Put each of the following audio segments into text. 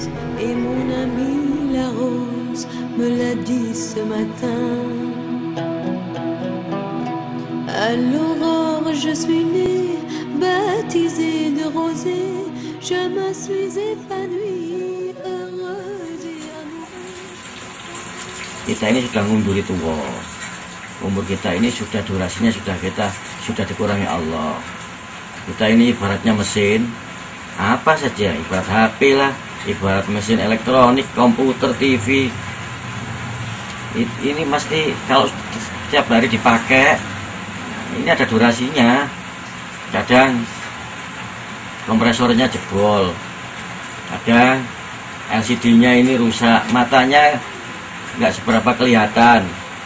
Et mon amie la rose me l'a dit ce matin. À l'aurore je suis née, baptisée de rosée. Je me suis épanouie, heureuse et amoureuse. Kita ini sudah ngunduri tua. Umur kita ini sudah durasinya sudah dikurangi Allah. Kita ini ibaratnya mesin, apa saja, ibarat HP lah, ibarat mesin elektronik, komputer, TV. Ini mesti kalau setiap hari dipakai, ini ada durasinya. Kadang kompresornya jebol, kadang LCD-nya ini rusak, matanya nggak seberapa kelihatan.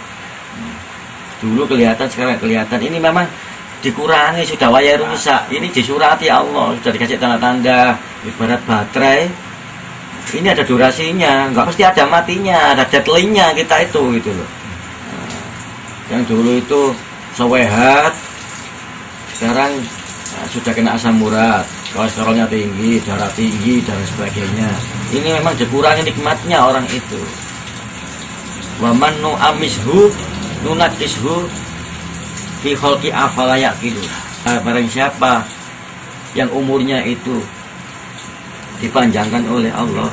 Dulu kelihatan, sekarang kelihatan. Ini memang dikurangi, sudah wayar rusak. Ini disurati Allah, sudah dikasih tanda-tanda. Ibarat baterai, ini ada durasinya, nggak mesti ada matinya, ada deadline-nya kita itu gitu loh. Yang dulu itu sewehat, sekarang sudah kena asam urat, kolesterolnya tinggi, darah tinggi dan sebagainya. Ini memang dikurangi nikmatnya orang itu. Wa man nu'amishu nunakishu fi khalqi afala yaqilu. Barang siapa yang umurnya itu dipanjangkan oleh Allah,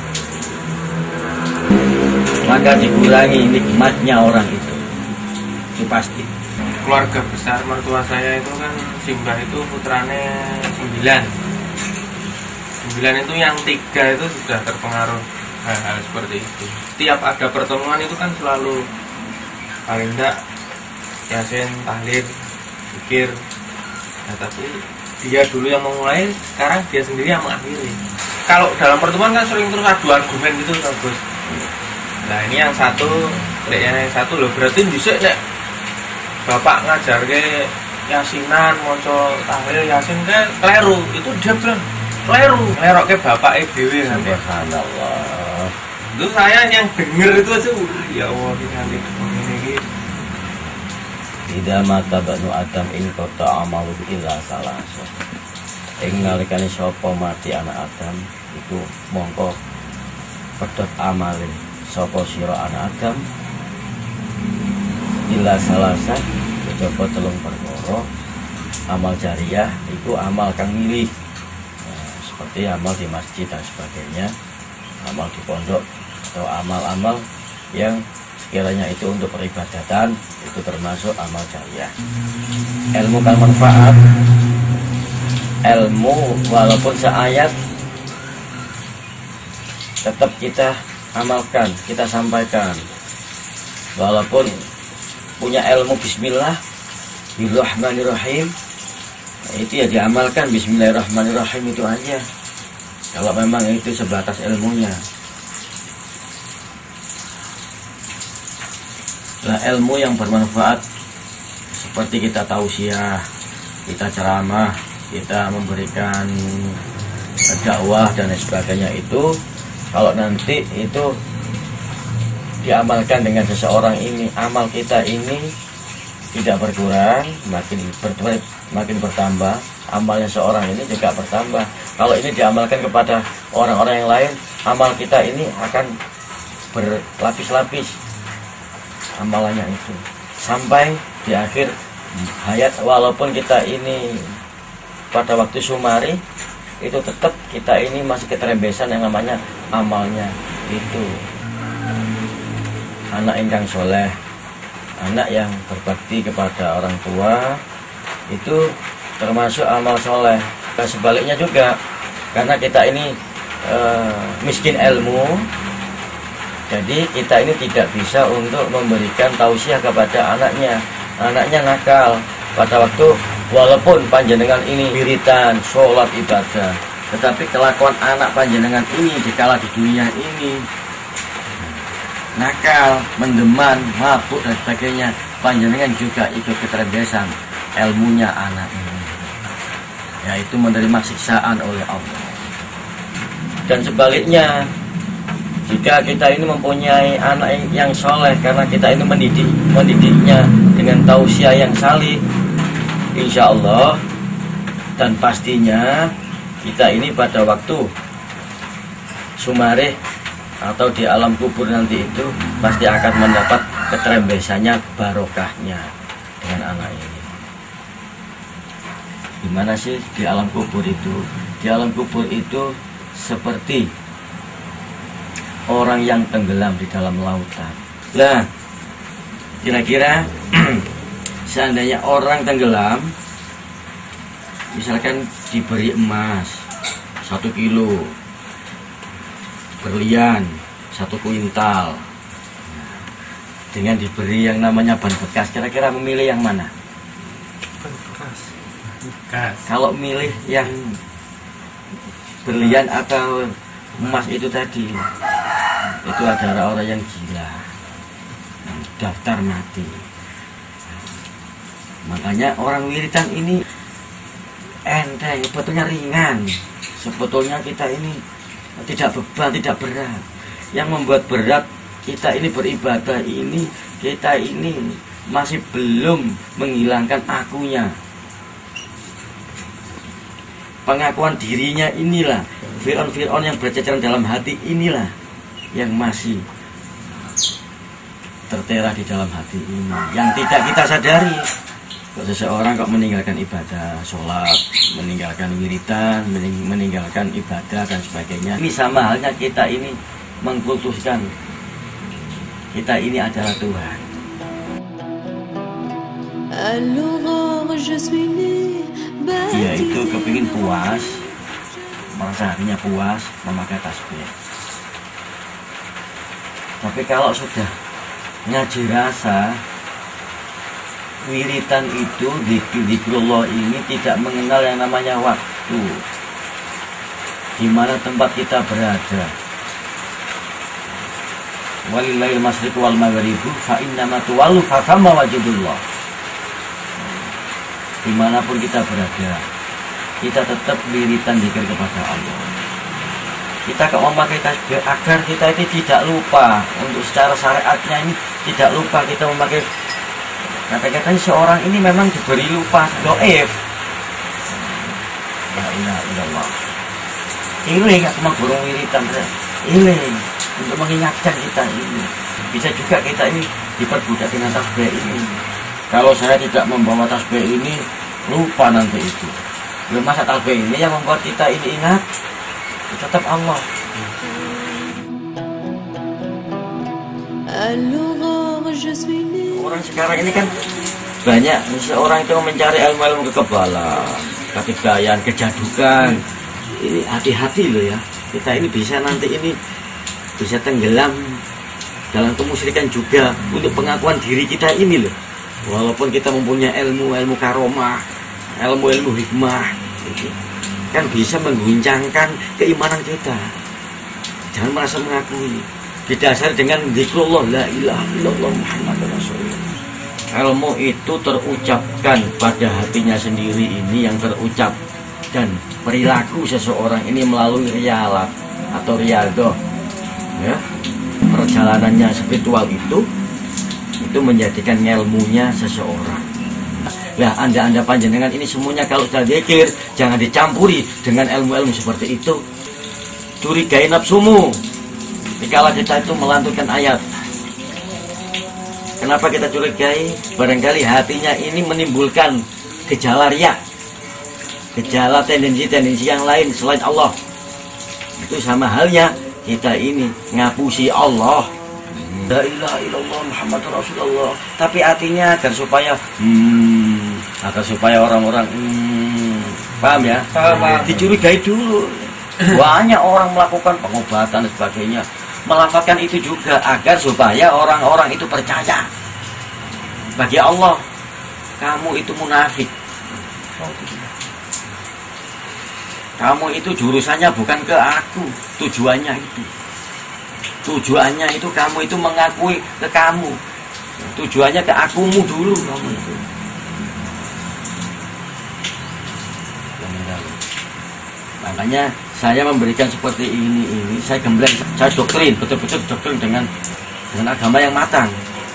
maka dikurangi nikmatnya orang itu pasti. Keluarga besar mertua saya itu kan Simbah itu putranya 9 itu yang 3 itu sudah terpengaruh hal-hal seperti itu. Tiap ada pertemuan itu kan selalu paling enggak Yasin, tahlil, zikir. Nah, tapi dia dulu yang memulai, sekarang dia sendiri yang mengakhiri. Kalau dalam pertemuan kan sering terus adu argumen gitu kan Gus. Nah ini yang satu loh, berarti bisa nek bapak ngajar ke Yasinan, moco tahlil Yasin ke kleru, itu dia bilang kleru, ngerok ke bapak dhewe nanti. Subhanallah. Itu saya yang denger itu aja, ya Allah ini ini. Idza mata banu Adam in qata amalu illa salasa. Ing nalikane sapa mati anak Adam iku mongko pedhot amale sapa sira anak Adam illa salasa, kejaba telung perkara. Amal jariyah itu amal kang milih, seperti amal di masjid dan sebagainya, amal di pondok atau amal-amal yang sekiranya itu untuk peribadatan, itu termasuk amal jariyah. Ilmu kan manfaat, ilmu walaupun seayat tetap kita amalkan, kita sampaikan. Walaupun punya ilmu bismillah Bismillahirrahmanirrahim, itu ya diamalkan, Bismillahirrahmanirrahim itu aja, kalau memang itu sebatas ilmunya. Nah, ilmu yang bermanfaat seperti kita tausiah, kita ceramah, kita memberikan dakwah dan sebagainya, itu kalau nanti itu diamalkan dengan seseorang ini, amal kita ini tidak berkurang, makin bertambah, amalnya seorang ini juga bertambah. Kalau ini diamalkan kepada orang-orang yang lain, amal kita ini akan berlapis-lapis amalannya itu sampai di akhir hayat. Walaupun kita ini pada waktu sumari itu tetap kita ini masih keterembesan yang namanya amalnya itu. Anak ingkang soleh, anak yang berbakti kepada orang tua, itu termasuk amal soleh. Sebaliknya juga, karena kita ini miskin ilmu, jadi kita ini tidak bisa untuk memberikan tausiah kepada anaknya. Anaknya nakal pada waktu, walaupun panjenengan ini wiritan, sholat, ibadah, tetapi kelakuan anak panjenengan ini dikala di dunia ini nakal, mendeman, mabuk dan sebagainya, panjenengan juga ikut keterbesan ilmunya anak ini, yaitu menerima siksaan oleh Allah. Dan sebaliknya, jika kita ini mempunyai anak yang soleh, karena kita ini mendidiknya dengan tausiah yang salih, insya Allah dan pastinya kita ini pada waktu sumarih atau di alam kubur nanti itu pasti akan mendapat keterembesannya, barokahnya dengan anak ini. Gimana sih di alam kubur itu? Di alam kubur itu seperti orang yang tenggelam di dalam lautan. Lah, kira-kira seandainya orang tenggelam, misalkan diberi emas 1 kilo, berlian 1 kuintal, dengan diberi yang namanya ban bekas, kira-kira memilih yang mana? Ban bekas. Kalau milih yang berlian atau emas itu tadi, itu adalah orang yang gila, daftar mati. Makanya orang wiridan ini enteng, sebetulnya ringan. Sebetulnya kita ini tidak beban, tidak berat. Yang membuat berat kita ini beribadah ini, kita ini masih belum menghilangkan akunya. Pengakuan dirinya inilah, Fir'aun yang berceceran dalam hati inilah yang masih tertera di dalam hati ini, yang tidak kita sadari. Kok seseorang kok meninggalkan ibadah, sholat, meninggalkan wiridan, meninggalkan ibadah dan sebagainya. Ini sama halnya kita ini mengkultuskan kita ini adalah Tuhan. Dia itu kepingin puas, merasa hatinya puas, memakai tasbih. Tapi kalau sudah ngaji rasa, wiritan itu, zikrullah ini tidak mengenal yang namanya waktu, di mana tempat kita berada. Walillahil masyriqu wal maghribu fa innama tuwallu fa thamma wajhullah. Dimanapun kita berada, kita tetap wiritan zikir kepada Allah. Kita kalau memakai tasbih agar kita ini tidak lupa, untuk secara syariatnya ini tidak lupa kita memakai. Kata-katanya seorang ini memang diberi lupa, doif. La ilaha illallah. Iling aku mau burung wiritan, iling untuk mengingatkan kita ini. Bisa juga kita ini diperbudak dengan tasbih ini. Kalau saya tidak membawa tasbih ini, lupa nanti itu. Belum masa tasbih ini yang membuat kita ini ingat, tetap Allah. Orang sekarang ini kan banyak, seorang itu mencari ilmu-ilmu kekebalan, ketidayan, kejadukan. Ini hati-hati loh ya. Kita ini bisa nanti ini bisa tenggelam dalam kemusyrikan juga untuk pengakuan diri kita ini loh. Walaupun kita mempunyai ilmu karomah, ilmu hikmah, kan bisa mengguncangkan keimanan kita. Jangan merasa mengakui. Didasari dengan zikrullah, la ilaha illallah Muhammadur Rasulullah. Ilmu itu terucapkan pada hatinya sendiri, ini yang terucap. Dan perilaku seseorang ini melalui riyalat atau riyadhah, ya, perjalanannya spiritual itu menjadikan ilmunya seseorang. Lah anda panjenengan ini semuanya kalau sudah zikir, jangan dicampuri dengan ilmu-ilmu seperti itu. Curigai nafsumu. Dikala kita itu melantunkan ayat, kenapa kita curigai? Barangkali hatinya ini menimbulkan gejala riya, gejala tendensi-tendensi yang lain selain Allah. Itu sama halnya kita ini ngapusi Allah. La ilaha illallah Muhammadur Rasulullah. Tapi artinya agar supaya orang-orang paham ya? Paham. Dicurigai dulu. Banyak orang melakukan pengobatan dan sebagainya, melafatkan itu juga agar supaya orang-orang itu percaya bagi Allah kamu itu munafik, kamu itu jurusannya bukan ke aku. Tujuannya itu kamu itu mengakui ke kamu, tujuannya ke akumu dulu kamu itu. Makanya saya memberikan seperti ini saya gembleng, saya doktrin, betul-betul doktrin dengan agama yang matang.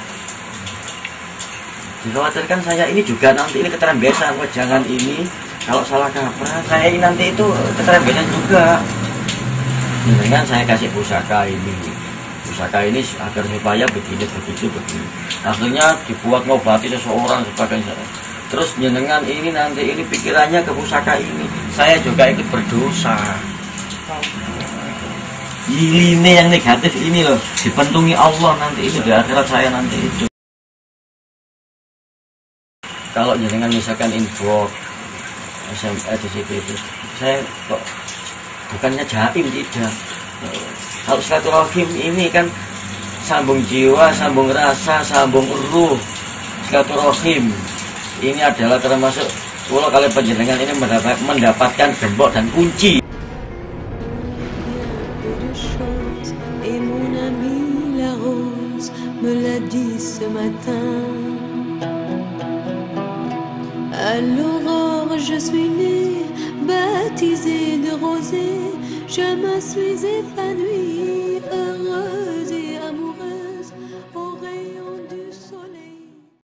Dikhawatirkan saya ini juga nanti ini keterembesan, jangan ini kalau salah kaprah saya ini nanti itu keterembesan juga. Dengan saya kasih pusaka ini agar supaya begini. Akhirnya dibuat ngobati seseorang sebagainya. Terus jenengan ini nanti ini pikirannya ke pusaka ini, saya juga ikut berdosa. Ini yang negatif ini loh, dipentungi Allah nanti itu di akhirat saya nanti itu. Kalau jenengan misalkan inbox SMS di situ itu, saya kok bukannya jaim tidak. Kalau silaturahim ini kan sambung jiwa, sambung rasa, sambung ruh. Silaturahim ini adalah termasuk kalau kalian penjenengan ini mendapatkan gembok dan kunci. Et mon ami la rose me l'a dit ce matin. À l'aurore je suis née, baptisée de rosée, je me suis épanouie.